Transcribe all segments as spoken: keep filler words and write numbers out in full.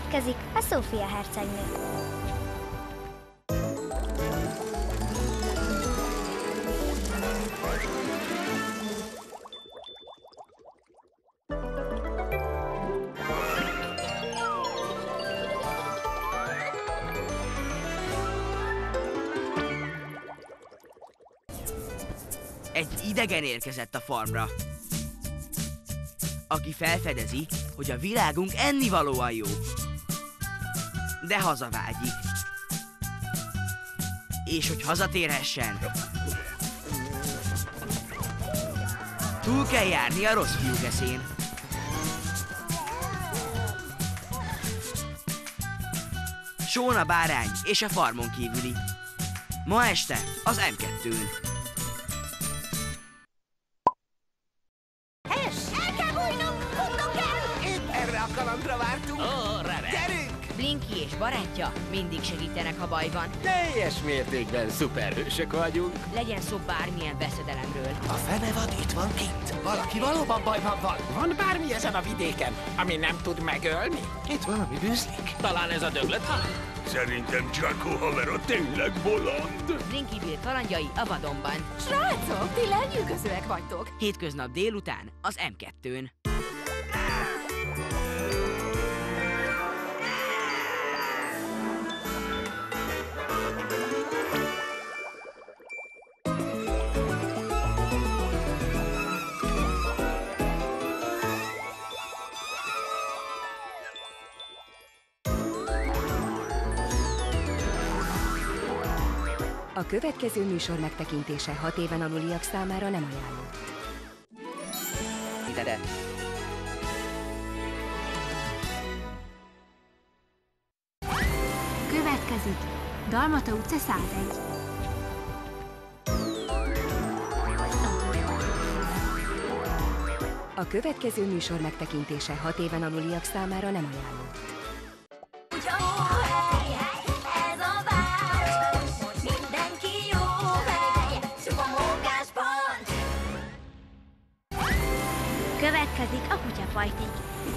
Következik a Szófia hercegnő. Egy idegen érkezett a farmra, aki felfedezi, hogy a világunk ennivalóan jó, de hazavágyik. És hogy hazatérhessen, túl kell járni a rossz fiúk eszén. Sean a bárány és a farmon kívüli. Ma este az em kettőn. Kalandra vártunk! Ó, remek! Gyerünk! Blinky és barátja mindig segítenek, ha baj van. Teljes mértékben szuperhősök vagyunk. Legyen szó bármilyen veszedelemről. A fenevad itt van kint. Valaki valóban bajban van. Van bármi ezen a vidéken, ami nem tud megölni? Itt valami bűzlik. Talán ez a döglött. Szerintem Jacko havera tényleg bolond. Blinky Bill kalandjai a vadonban. Srácok, ti lenyűgözőek vagytok. Hétköznap délután az em kettőn. A következő műsor megtekintése hat éven aluliak számára nem ajánlott. Ide. Következik Dalmata utca százegy. A következő műsor megtekintése hat éven aluliak számára nem ajánlott. Következik a kutyafajték.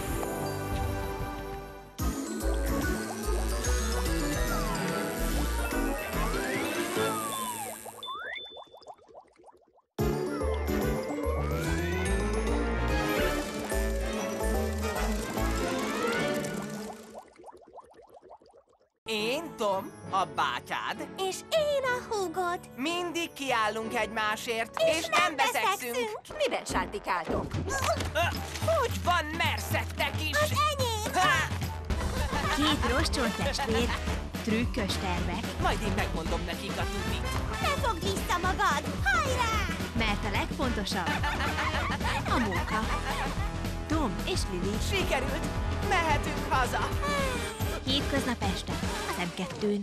Én Tom, a bátyád. És én a húgod. Mindig kiállunk egymásért, És, és nem nem veszekszünk. Miben sántikáltok? Ö, Hogy van merszettek is? Az enyém! Ha! Két roscsol testvér, trükkös tervek, Majd én megmondom nekik a tudit. Ne fogd vissza magad! Hajrá! mert a legfontosabb a munka. Tom és Lili. Sikerült! Mehetünk haza! Hétköznap este az em kettőn.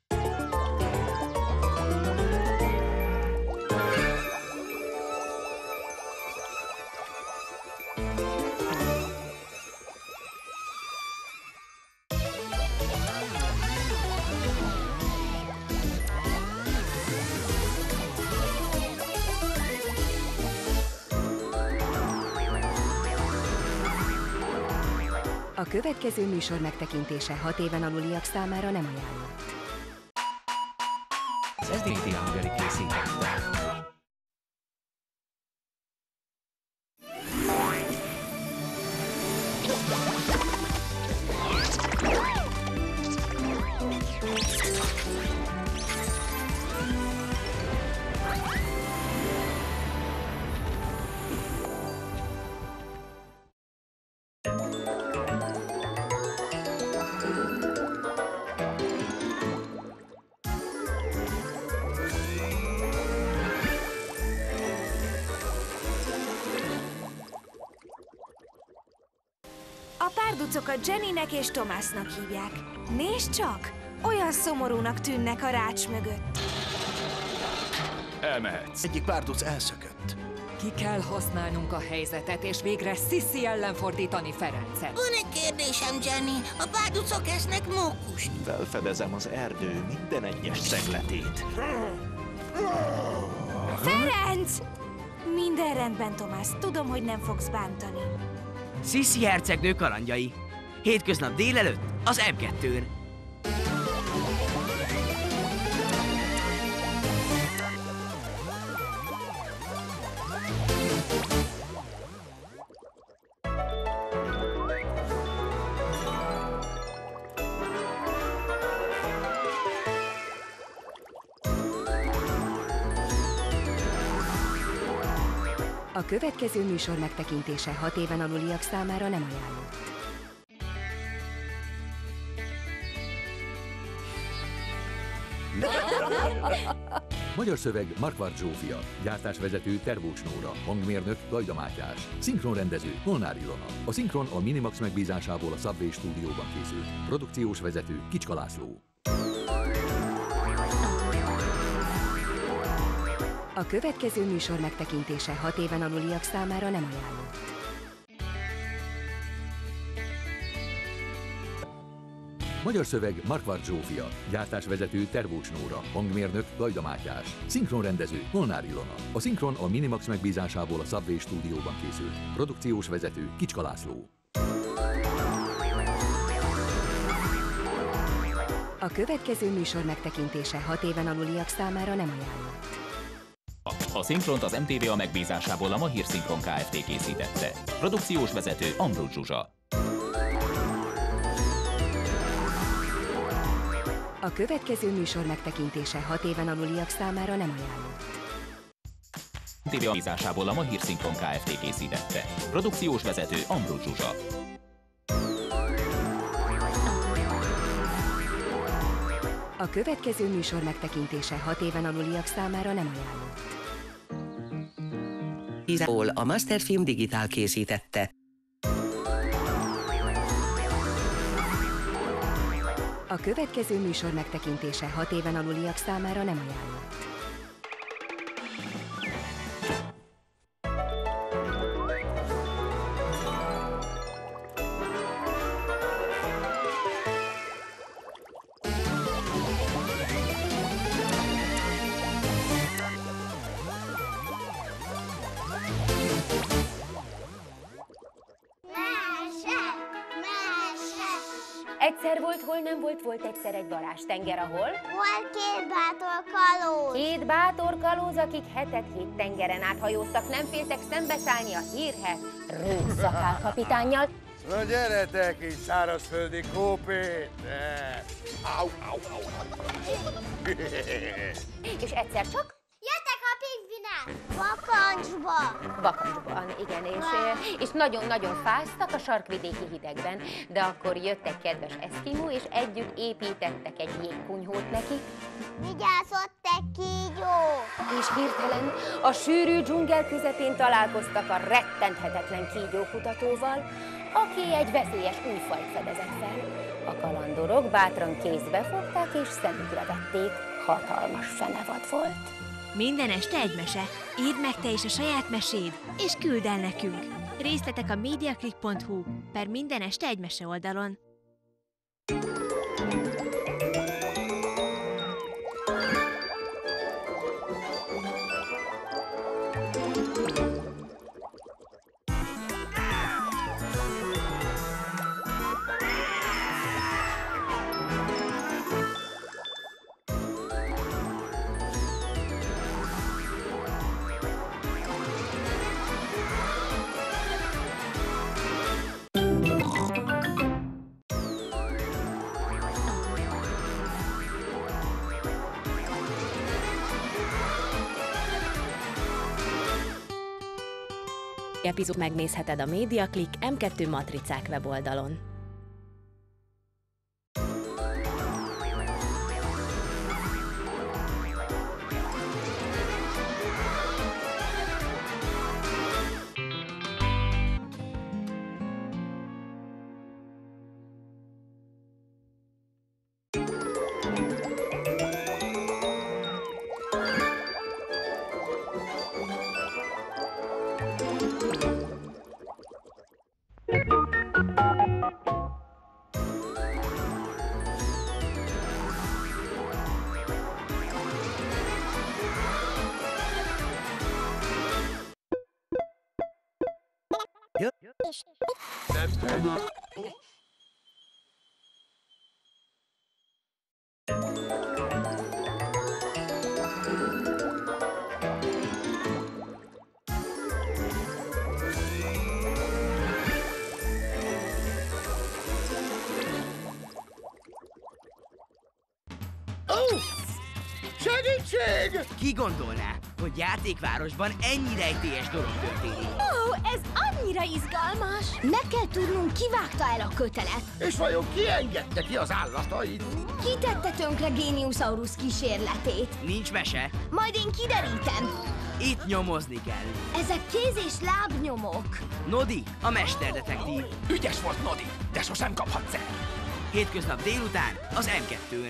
A következő műsor megtekintése hat éven aluliak számára nem ajánlott. Az es dé té Hungary készítette. A párducokat Jennynek és Thomasnak hívják. Nézd csak! Olyan szomorúnak tűnnek a rács mögött. Elmehetsz. Egyik párduc elszökött. Ki kell használnunk a helyzetet, és végre Sissy ellen fordítani Ferencet. Van egy kérdésem, Jenny. A párducok esznek mókust. Felfedezem az erdő minden egyes szegletét. Ferenc! Minden rendben, Thomas. Tudom, hogy nem fogsz bántani. Sissy hercegnő kalandjai. Hétköznap délelőtt az em kettőn. A következő műsor megtekintése hat éven aluliak számára nem ajánlott. Magyar szöveg Markvart Zsófia, gyártásvezető Tervócs Nóra, hangmérnök Gajda Mátyás, szinkronrendező Molnár Ilona. A szinkron a Minimax megbízásából a Subway stúdióban készült. Produkciós vezető Kicska László. A következő műsor megtekintése hat éven aluliak számára nem ajánlott. Magyar szöveg Markvart Zsófia, gyártásvezető Tervócs Nóra, hangmérnök Gajda Mátyás, szinkronrendező Molnár Ilona. A szinkron a Minimax megbízásából a Subway stúdióban készült. Produkciós vezető Kicska László. A következő műsor megtekintése hat éven aluliak számára nem ajánlott. A szinkront az em té vé á megbízásából a Mahír Szinkron Kft. Készítette. Produkciós vezető Ambrus Zsuzsa. A következő műsor megtekintése hat éven aluliak számára nem ajánlott. em té vé á megbízásából a Mahír Szinkron Kft. Készítette. Produkciós vezető Ambrus Zsuzsa. A következő műsor megtekintése hat éven aluliak számára nem ajánlott. Hol a Masterfilm Digitál készítette. A következő műsor megtekintése hat éven aluliak számára nem ajánlott. Egyszer volt, hol nem volt, volt egyszer egy varázstenger, ahol... Volt két bátor kalóz. Két bátor kalóz, akik hetet hét tengeren áthajóztak, nem féltek szembeszállni a hírhedt Rőszakál kapitánnyal. Na gyere kis szárazföldi kópéter! Au, au, au, au. És egyszer csak... Jöttek a pingvinák! Bakancsba! Bakancsban, igen, és, és nagyon-nagyon fáztak a sarkvidéki hidegben, de akkor jött egy kedves eszkimó, és együtt építettek egy jégkunyhót neki. Vigyázott egy kígyó! És hirtelen a sűrű dzsungel közepén találkoztak a rettenthetetlen kígyókutatóval, aki egy veszélyes új fajt fedezett fel. A kalandorok bátran kézbe fogták és szemükre vették. Hatalmas fenevad volt. Minden este egy mese. Írd meg te is a saját meséd, és küldd el nekünk. Részletek a mediaclick pont hu per minden este egy mese oldalon. Epizód megnézheted a Mediaclick em kettő Matricák weboldalon. még? Ki gondolná, hogy játékvárosban ennyi rejtélyes dolog történik? Ó, ez annyira izgalmas! Meg kell tudnunk, ki vágta el a kötelet. És vajon ki engedte ki az állatait? Ki tette tönkre Géniusaurus kísérletét? Nincs mese. Majd én kiderítem. Itt nyomozni kell. Ezek kéz- és lábnyomok. Nodi, a mesterdetektív. Ügyes volt, Nodi, de sosem kaphatsz el. Hétköznap délután az em kettőn.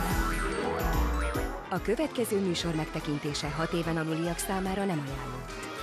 A következő műsor megtekintése hat éven aluliak számára nem ajánlott.